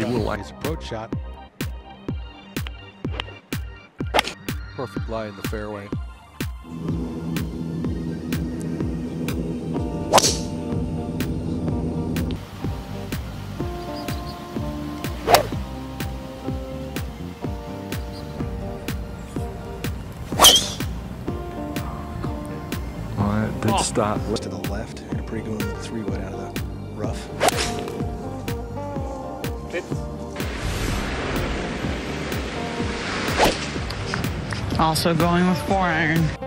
little His approach shot. perfect lie in the fairway. It did stop. To the left, and a pretty good 3-wood out of the rough. Also going with 4-iron.